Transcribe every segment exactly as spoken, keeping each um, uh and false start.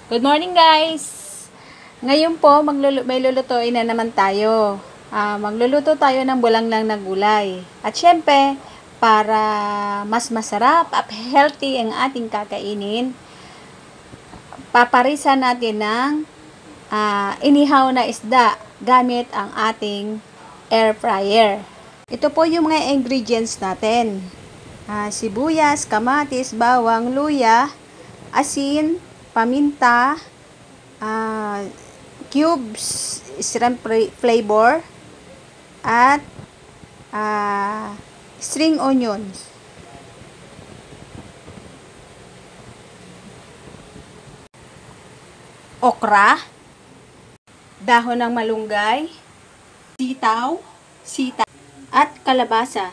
Good morning guys! Ngayon po, maglulu may lulutuin na naman tayo. Uh, magluluto tayo ng bulanglang na gulay. At syempre, para mas masarap at healthy ang ating kakainin, paparisan natin ng uh, inihaw na isda gamit ang ating air fryer. Ito po yung mga ingredients natin. Uh, sibuyas, kamatis, bawang, luya, asin, paminta, uh, cubes, shrimp flavor, at uh, string onions. Okra, dahon ng malunggay, sitaw, sita, at kalabasa.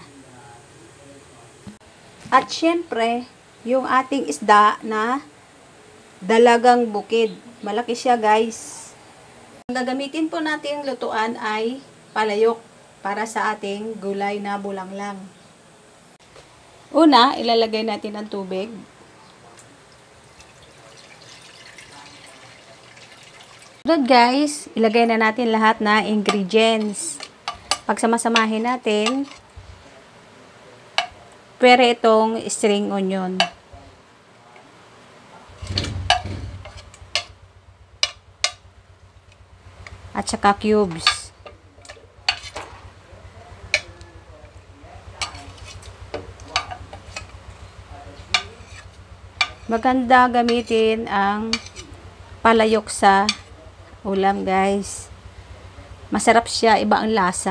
At syempre, yung ating isda na dalagang bukid. Malaki siya guys. Ang gagamitin po nating lutuan ay palayok para sa ating gulay na bulanglang. Una, ilalagay natin ang tubig. Sunod guys, ilagay na natin lahat na ingredients. Pagsamasamahin natin, pwede itong string onion. At saka cubes. Maganda gamitin ang palayok sa ulam guys. Masarap siya, iba ang lasa.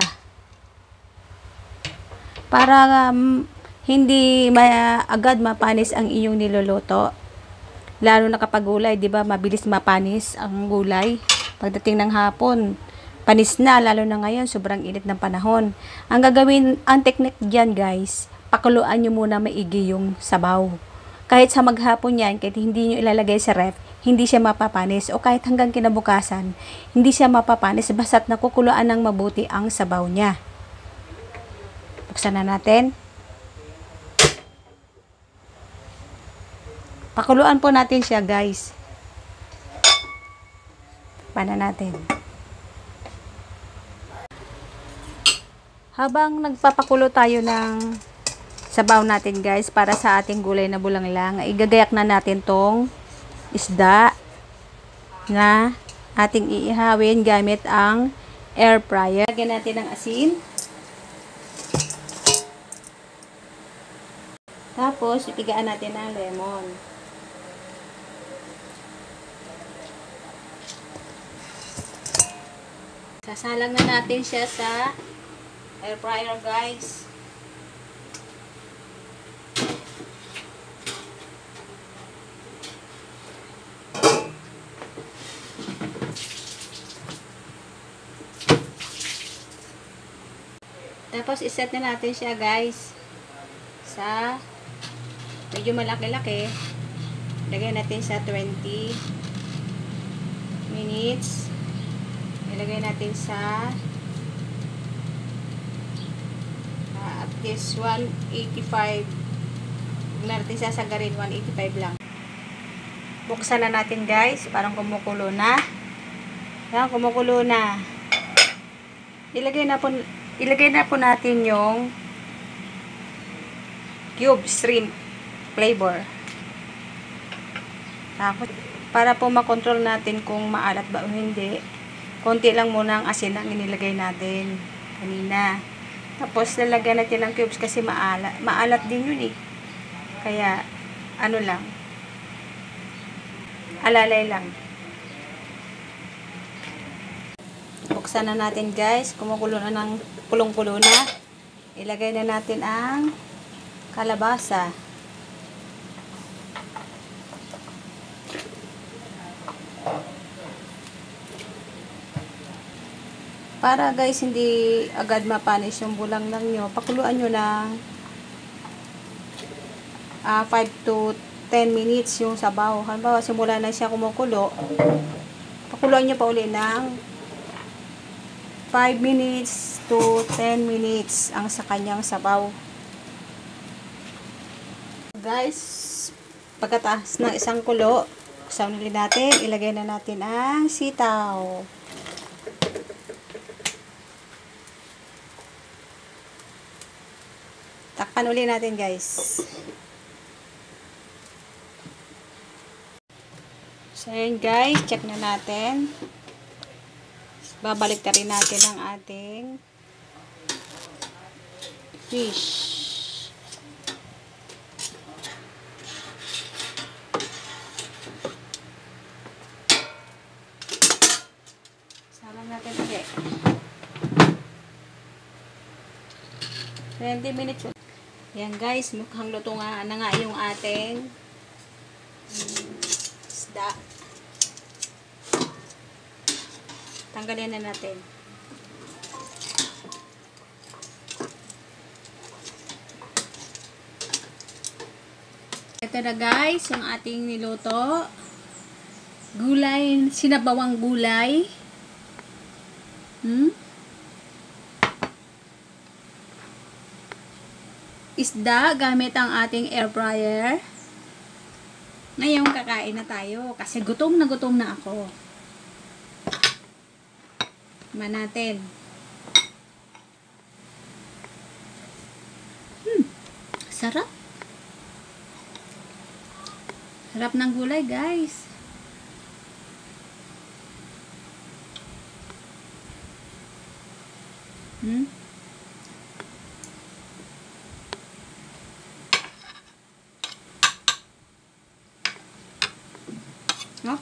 Para um, hindi ma agad mapanis ang iyong niluluto. Lalo na kapag gulay, 'di ba? Mabilis mapanis ang gulay. Pagdating ng hapon, panis na, lalo na ngayon, sobrang init ng panahon. Ang gagawin, ang technique dyan guys, pakuluan nyo muna maigi yung sabaw. Kahit sa maghapon yan, kahit hindi nyo ilalagay sa ref, hindi siya mapapanis. O kahit hanggang kinabukasan, hindi siya mapapanis, basta't nakukuluan ng mabuti ang sabaw niya. Buksan na natin. Pakuluan po natin siya guys. Pana natin. Habang nagpapakulo tayo ng sabaw natin guys para sa ating gulay na bulanglang, igagayak na natin tong isda na ating iihawin gamit ang air fryer. Lagyan natin ng asin. Tapos ipigaan natin ng lemon. Sasalang na natin siya sa air fryer guys. Tapos iset na natin siya guys sa medyo malaki-laki. Lagay natin sa twenty minutes. Ilagay natin sa uh, at least one eighty-five. Huwag na natin sasagarin, one eighty-five lang. Buksan na natin guys, parang kumukulo na. Yan, kumukulo na. Ilagay na po, ilagay na po natin yung cube shrimp flavor. Tapos, para po makontrol natin kung maalat ba o hindi, konti lang muna ang asin ang inilagay natin kanina. Tapos, lalagyan natin ng cubes kasi maalat. Maalat din yun eh. Kaya, ano lang. Alalay lang. Buksan na natin guys. Kumukulo na ng pulong-pulo na. Ilagay na natin ang kalabasa. Para guys, hindi agad mapanis yung bulanglang nyo, pakuluan nyo na uh, five to ten minutes yung sabaw. Halimbawa, simula na siya kumukulo, pakuluan nyo pa uli ng five minutes to ten minutes ang sa kanyang sabaw. Guys, pagkatapos ng isang kulo, Buksan ulit natin. Ilagay na natin ang sitaw. Takpan ulit natin, guys. So, ayan guys. Check na natin. Babalik na rin natin ang ating fish. Sama natin ulit. twenty minutes. Yan guys, mukhang luto nga na nga yung ating isda. Tanggalin na natin. Ito na guys, yung ating niluto. Gulay, sinabawang gulay. Hmm? Isda gamit ang ating air fryer. Ngayon kakain na tayo kasi gutom na gutom na ako. Tikman natin. Hmm, sarap. Sarap ng gulay, guys. Hmm? Oh.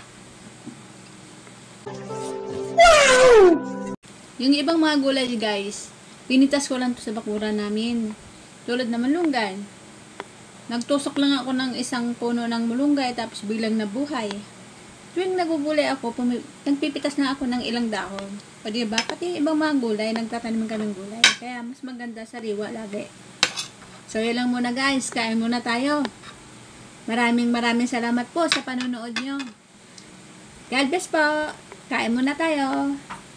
Yung ibang mga gulay, guys, pinitas ko lang to sa bakuran namin. Tulad na malunggay. Nagtusok lang ako ng isang puno ng malunggay tapos biglang nabuhay. Tuwing nagugulay ako, nagpipitas na ako ng ilang dahon. O diba? Pati ibang mga gulay, nagtatanim ka ng gulay. Kaya mas maganda sariwa lagi. So, yun lang muna guys. Kain muna tayo. Maraming maraming salamat po sa panonood nyo. God bless po. Kain muna tayo.